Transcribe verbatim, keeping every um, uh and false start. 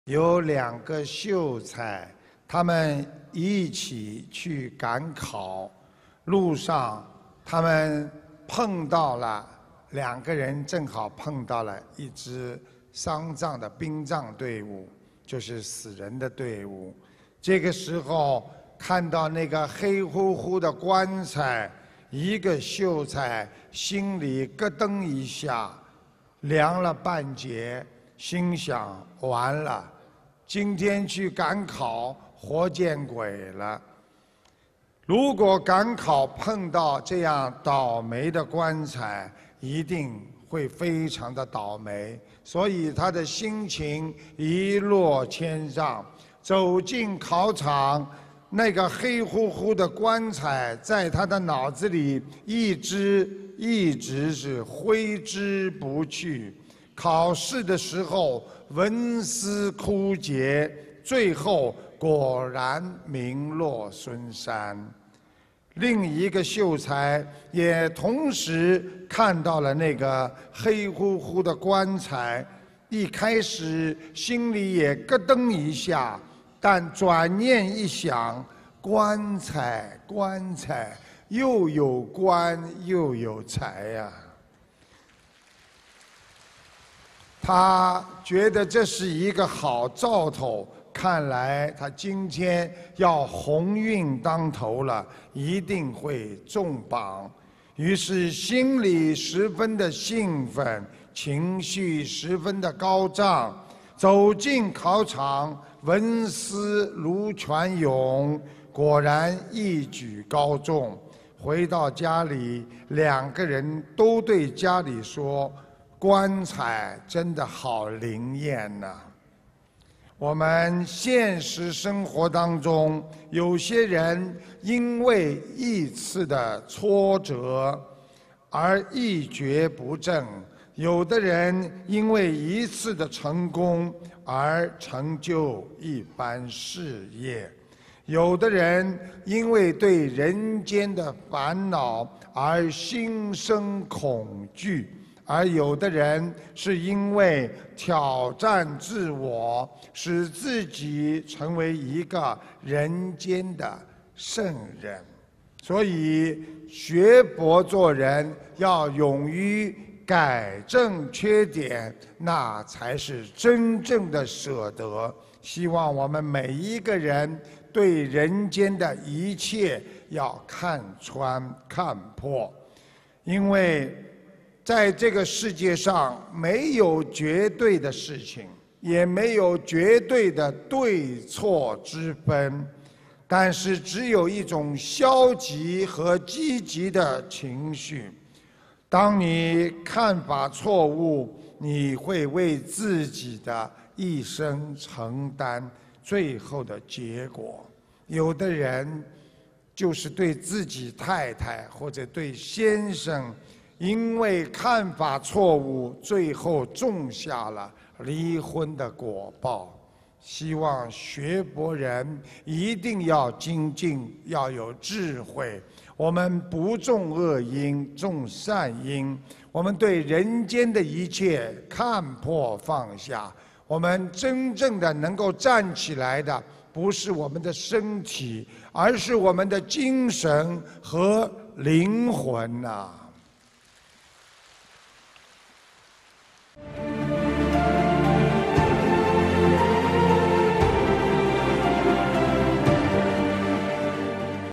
有两个秀才，他们一起去赶考，路上他们碰到了两个人，正好碰到了一支丧葬的殡葬队伍，就是死人的队伍。这个时候看到那个黑乎乎的棺材，一个秀才心里咯噔一下，凉了半截，心想完了。今天去赶考，活见鬼了！如果赶考碰到这样倒霉的棺材，一定会非常的倒霉，所以他的心情一落千丈。走进考场，那个黑乎乎的棺材在他的脑子里一直一直是挥之不去。考试的时候文思枯竭，最后果然名落孙山。另一个秀才也同时看到了那个黑乎乎的棺材，一开始心里也咯噔一下，但转念一想，棺材棺材又有棺又有财呀、啊。他觉得这是一个好兆头，看来他今天要鸿运当头了，一定会中榜。于是心里十分的兴奋，情绪十分的高涨。走进考场，文思如泉涌，果然一举高中。回到家里，两个人都对家里说，棺材真的好灵验呐！我们现实生活当中，有些人因为一次的挫折而一蹶不振，有的人因为一次的成功而成就一番事业，有的人因为对人间的烦恼而心生恐惧，而有的人是因为挑战自我，使自己成为一个人间的圣人。所以学佛做人要勇于改正缺点，那才是真正的舍得。希望我们每一个人对人间的一切要看穿看破，因为在这个世界上没有绝对的事情，也没有绝对的对错之分，但是只有一种消极和积极的情绪。当你看法错误，你会为自己的一生承担最后的结果。有的人就是对自己太太或者对先生，因为看法错误，最后种下了离婚的果报。希望学佛人一定要精进，要有智慧。我们不种恶因，种善因。我们对人间的一切看破放下。我们真正的能够站起来的，不是我们的身体，而是我们的精神和灵魂呐、啊。